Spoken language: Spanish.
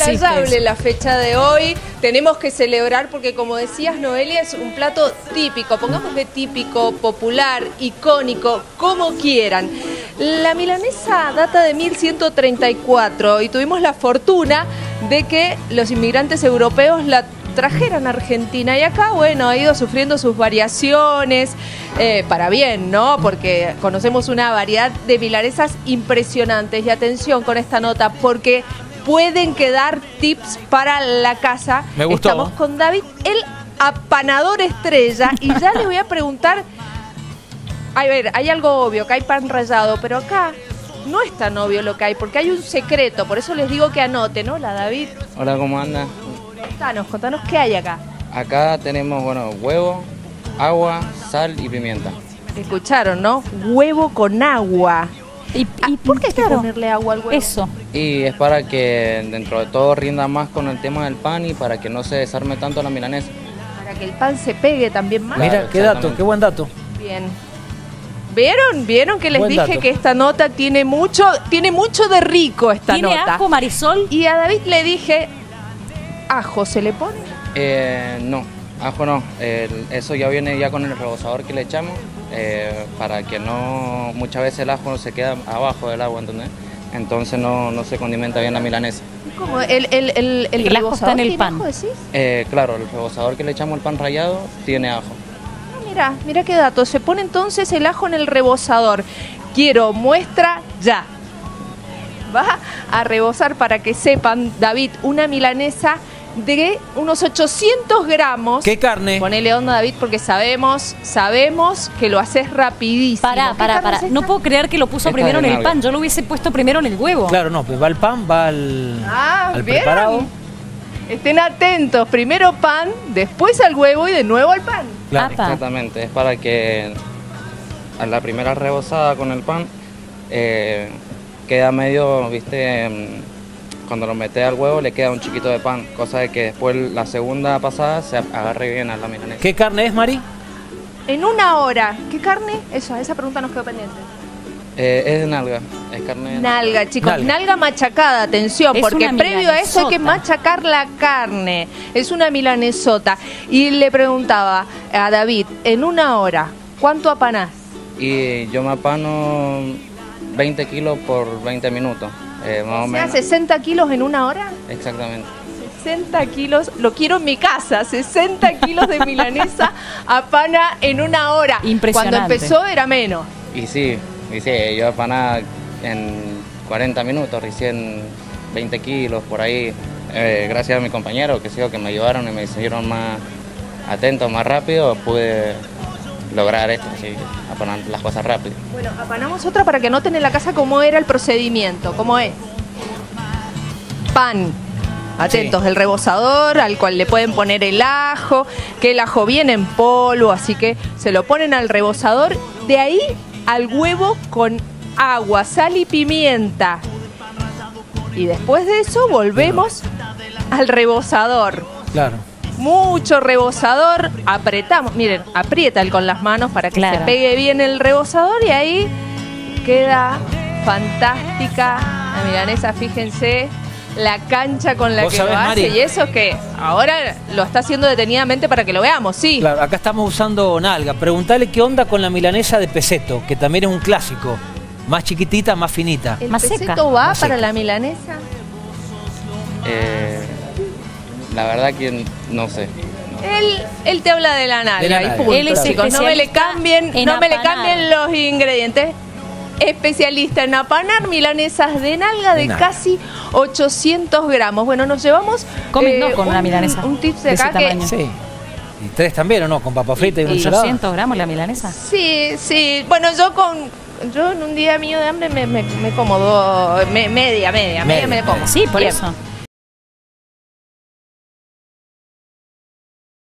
Inexplayable la fecha de hoy. Tenemos que celebrar porque, como decías, Noelia, es un plato típico. Pongámosle típico, popular, icónico, como quieran. La milanesa data de 1134 y tuvimos la fortuna de que los inmigrantes europeos la trajeran a Argentina, y acá, bueno, ha ido sufriendo sus variaciones, para bien, ¿no? Porque conocemos una variedad de milanesas impresionantes. Y atención con esta nota, porque pueden quedar tips para la casa. Me gustó. Estamos con David, el apanador estrella, y ya le voy a preguntar, a ver, hay algo obvio, que hay pan rallado, pero acá no es tan obvio lo que hay, porque hay un secreto, por eso les digo que anoten. Hola, David. Hola, ¿cómo anda? Contanos qué hay acá. Acá tenemos, bueno, huevo, agua, sal y pimienta. Escucharon, ¿no? Huevo con agua. ¿Y por qué hay que ponerle agua al huevo? Eso. Y es para que dentro de todo rinda más con el tema del pan y para que no se desarme tanto la milanesa. Para que el pan se pegue también más. Mira, qué dato, qué buen dato. Bien. ¿Vieron que les Buen dije dato. que esta nota tiene mucho de rico esta ¿Tiene nota? ajo, Marisol? Y a David le dije, ¿ajo se le pone? No, ajo no. Eso ya viene ya con el rebozador que le echamos para que no, muchas veces el ajo se queda abajo del agua, ¿entendés? Entonces no se condimenta bien la milanesa. ¿Cómo? ¿El ajo está en el tiene pan? ajo, decís? Claro, el rebozador que le echamos al pan rallado tiene ajo. Mira qué dato. Se pone entonces el ajo en el rebozador. Quiero muestra ya. Va a rebozar, para que sepan, David, una milanesa de unos 800 gramos. ¿Qué carne? Ponele onda, David, porque sabemos que lo haces rapidísimo. Pará. No puedo creer que lo puso Esta primero es en de el nalga. pan. Yo lo hubiese puesto primero en el huevo. Claro, no, pues va el pan, va al ¿vieron? preparado. Estén atentos. Primero pan, después al huevo y de nuevo al pan. Claro. Apa. Exactamente, es para que a la primera rebozada con el pan queda medio, viste, cuando lo metes al huevo le queda un chiquito de pan, cosa de que después la segunda pasada se agarre bien a la milanesa. ¿Qué carne es, Mari? En una hora. ¿Qué carne? Esa pregunta nos quedó pendiente. Es de nalga, es carne de Nalga, chicos, Nalga. nalga machacada, atención, Es porque una previo a eso hay que milanesota. machacar la carne. Es una milanesota. Y le preguntaba a David, en una hora, ¿cuánto apanás? Y yo me apano 20 kilos por 20 minutos, más o O sea, menos. 60 kilos en una hora. Exactamente. 60 kilos, lo quiero en mi casa, 60 kilos de milanesa apana en una hora. Impresionante. Cuando empezó era menos. Y sí, yo apanaba en 40 minutos, recién 20 kilos por ahí. Gracias a mi compañero que me ayudaron y me hicieron más atento, más rápido, pude lograr esto, así, apanar las cosas rápido. Bueno, apanamos otra para que noten en la casa cómo era el procedimiento, cómo es. Pan. Atentos, Sí. el rebozador al cual le pueden poner el ajo, que el ajo viene en polvo, así que se lo ponen al rebozador, de ahí al huevo con agua, sal y pimienta. Y después de eso volvemos al rebozador. Claro. Mucho rebozador, apretamos, miren, aprieta él con las manos para que Claro. se pegue bien el rebozador, y ahí queda fantástica la milanesa. Fíjense la cancha con la ¿Vos que sabés, lo hace, Mari? y eso que ahora lo está haciendo detenidamente para que lo veamos, sí. Claro, acá estamos usando nalga. Preguntale qué onda con la milanesa de peseto, que también es un clásico. Más chiquitita, más finita. ¿El Más seca. peseto va Más para seca. la milanesa? La verdad que no sé. Él te habla de la nalga, De la y nalga. punto, Él es chicos. No me le especialista cambien, en no me le apanar. cambien los ingredientes. Especialista en apanar milanesas de nalga de nalga. casi 800 gramos. Bueno, nos llevamos Comen dos con una milanesa un tips de de acá ese que... tamaño. Sí. ¿Y 3 también o no? ¿Con papa frita y una ¿Y ensalada? 200 gramos la milanesa? Sí. Bueno, yo en un día mío de hambre me como media me como. Sí, por Bien. eso.